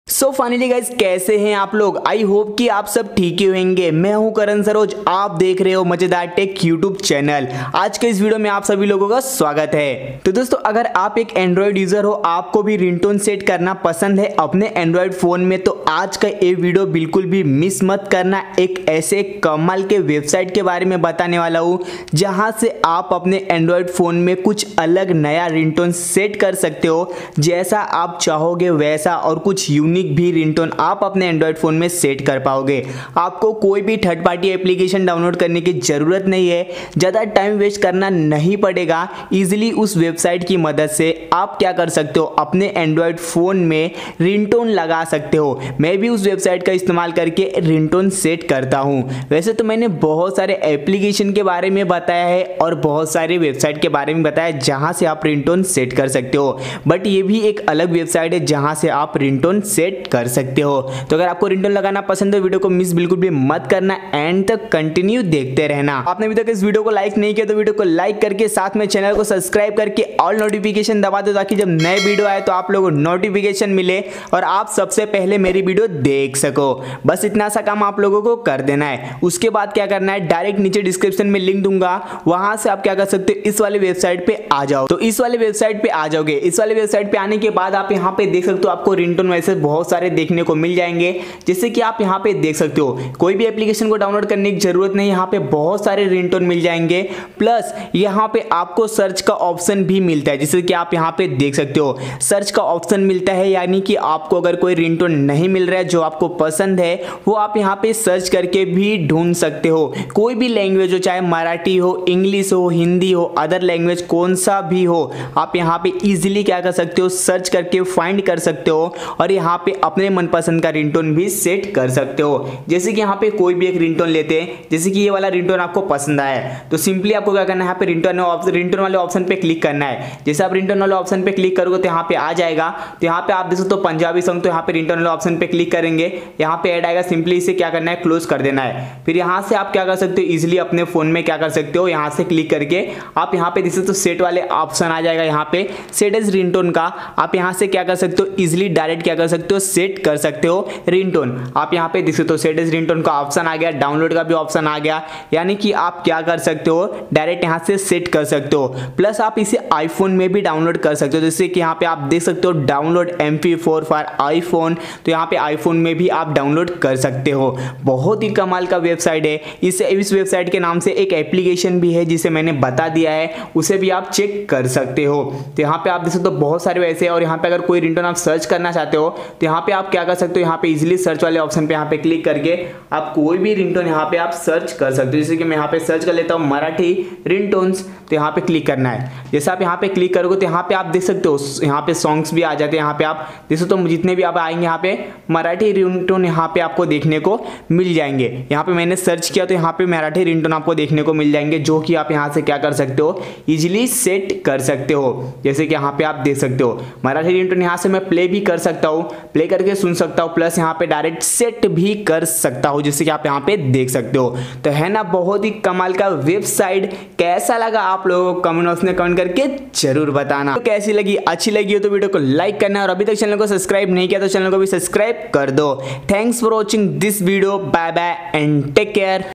So finally guys, कैसे हैं आप लोग। आई होप कि आप सब ठीक ही होंगे। मैं हूं करण सरोज, आप देख रहे हो मजेदार टेक यूट्यूब चैनल। आज के इस वीडियो में आप सभी लोगों का स्वागत है। तो दोस्तों, अगर आप एक एंड्रॉइड यूजर हो, आपको भी रिंगटोन सेट करना पसंद है अपने एंड्रॉइड फोन में, तो आज का ये वीडियो बिल्कुल भी मिस मत करना। एक ऐसे कमाल के वेबसाइट के बारे में बताने वाला हूं जहां से आप अपने एंड्रॉइड फोन में कुछ अलग नया रिंगटोन सेट कर सकते हो, जैसा आप चाहोगे वैसा, और कुछ यूनिक भी रिंगटोन आप अपने एंड्रॉइड फोन में सेट कर पाओगे। आपको कोई भी थर्ड पार्टी एप्लीकेशन डाउनलोड करने की जरूरत नहीं है, ज़्यादा टाइम वेस्ट करना नहीं पड़ेगा। इजीली उस वेबसाइट की मदद से आप क्या कर सकते हो, अपने एंड्रॉइड फोन में रिंगटोन लगा सकते हो। मैं भी उस वेबसाइट का इस्तेमाल करके रिंगटोन सेट करता हूं। वैसे तो मैंने बहुत सारे एप्लीकेशन के बारे में बताया है और बहुत सारे वेबसाइट के बारे में बताया जहां से आप रिंगटोन सेट कर सकते हो, बट ये भी एक अलग वेबसाइट है जहां से आप रिंगटोन सेट कर सकते हो। तो अगर आपको रिंगटोन लगाना पसंद है, वीडियो को मिस बिल्कुल भी मत करना, एंड तक कंटिन्यू देखते रहना। आपने अभी तक इस वीडियो को लाइक नहीं किया तो वीडियो को लाइक करके साथ में चैनल को सब्सक्राइब करके ऑल नोटिफिकेशन दबा दो, ताकि जब नए वीडियो आए तो आप लोगों को नोटिफिकेशन मिले और आप सबसे पहले मेरी वीडियो देख सको। बस इतना सा काम आप लोगों को कर देना है। उसके बाद क्या करना है, डायरेक्ट नीचे डिस्क्रिप्शन में लिंक दूंगा, वहां से आप क्या कर सकते हो, इस वाले वेबसाइट पे आ जाओ। तो इस वाले वेबसाइट पे आ जाओगे। इस वाले वेबसाइट पे आने के बाद आप यहाँ पे देख सकते हो, आपको रिंगटोन वैसे बहुत सारे देखने को मिल जाएंगे। जैसे कि आप यहाँ पे देख सकते हो, कोई भी एप्लीकेशन को डाउनलोड करने की जरूरत नहीं, यहाँ पे बहुत सारे रिंगटोन मिल जाएंगे। प्लस यहाँ पे आपको सर्च का ऑप्शन भी मिलता है, जैसे कि आप यहाँ पे देख सकते हो सर्च का ऑप्शन मिलता है। यानी कि आपको अगर कोई रिंगटोन नहीं मिल रहा है जो आपको पसंद है, वो आप यहाँ पे सर्च करके भी ढूंढ सकते हो। कोई भी लैंग्वेज हो, चाहे मराठी हो, इंग्लिश हो, हिंदी हो, अदर लैंग्वेज कौन सा भी हो, आप यहाँ पे इजीली क्या कर सकते हो, सर्च करके फाइंड कर सकते हो और यहाँ पे अपने मनपसंद का रिंगटोन भी सेट कर सकते हो। जैसे कि यहाँ पे कोई भी एक रिंगटोन लेते हैं, जैसे कि ये वाला रिंगटोन आपको पसंद आया है, तो सिंपली आपको क्या करना है, यहाँ पे रिंगटोन वाले ऑप्शन पे क्लिक करना है। जैसे आप रिंगटोन वाले ऑप्शन पे क्लिक करोगे तो यहाँ पे आ जाएगा। तो यहाँ पे आप देख सकते हो पंजाबी सॉन्ग, तो यहाँ पे रिंगटोन वाले ऑप्शन पे क्लिक करेंगे, यहाँ पे ऐड आएगा। सिंपली इसे क्या करना है, क्लोज कर देना है। फिर यहाँ से आप क्या कर सकते हो, इजिली अपने फोन में क्या कर सकते हो, यहाँ से क्लिक करके आप यहाँ पे देख सकते हो सेट वाले ऑप्शन आ जाएगा। यहाँ पे सेट एज रिंगटोन का आप यहाँ से क्या कर सकते हो, इजिली डायरेक्ट क्या कर सकते हो, सेट कर सकते हो रिंगटोन। आप यहाँ पे देख सकते हो सेट एज रिंगटोन का ऑप्शन आ गया, डाउनलोड का भी ऑप्शन आ गया। यानी कि आप क्या कर सकते हो, डायरेक्ट यहाँ से सेट कर सकते हो। प्लस आप इसे आईफोन में भी डाउनलोड कर सकते हो, जैसे कि यहाँ पे आप देख सकते हो डाउनलोड MP4 फॉर आईफोन। तो यहाँ पे आईफोन में भी आप डाउनलोड कर सकते हो। बहुत ही कमाल का वेबसाइट है। इस वेबसाइट के नाम से एक एप्लीकेशन भी है जिसे मैंने बता दिया है, उसे भी आप चेक कर सकते हो। तो यहाँ पे आप देख सकते हो बहुत सारे वैसे, और यहाँ पे अगर कोई रिंगटोन आप सर्च करना चाहते हो तो यहाँ पे आप क्या कर सकते हो, यहाँ पे इजीली सर्च वाले ऑप्शन पे यहाँ पे क्लिक करके आप कोई भी रिंगटोन यहाँ पे आप सर्च कर सकते हो। जैसे कि मैं यहाँ पे सर्च कर लेता हूँ मराठी रिंगटोन्स, तो यहाँ पे क्लिक करना है। जैसे आप यहाँ पे क्लिक करोगे तो यहाँ पे आप देख सकते हो यहाँ पे सॉन्ग्स भी आ जाते हैं। यहाँ पे आप देख सकते हो जितने भी आप आएंगे यहाँ पे मराठी रिंगटोन यहाँ पे आपको देखने को मिल जाएंगे। यहाँ पे मैंने सर्च किया तो यहाँ पे मराठी रिंगटोन आपको देखने को मिल जाएंगे, जो कि आप यहाँ से क्या कर सकते हो, इजिली सेट कर सकते हो। जैसे कि यहाँ पे आप देख सकते हो मराठी रिंगटोन, यहाँ से मैं प्ले भी कर सकता हूँ, प्ले करके सुन सकता हूँ, प्लस यहाँ पे डायरेक्ट सेट भी कर सकता हूँ, जैसे कि आप यहाँ पे देख सकते हो। तो है ना बहुत ही कमाल का वेबसाइट। कैसा लगा आप लोगों को कमेंट बॉक्स में कमेंट करके जरूर बताना। तो कैसी लगी, अच्छी लगी हो तो वीडियो को लाइक करना, और अभी तक चैनल को सब्सक्राइब नहीं किया तो चैनल को भी सब्सक्राइब कर दो। Thanks for watching this video. Bye bye and take care.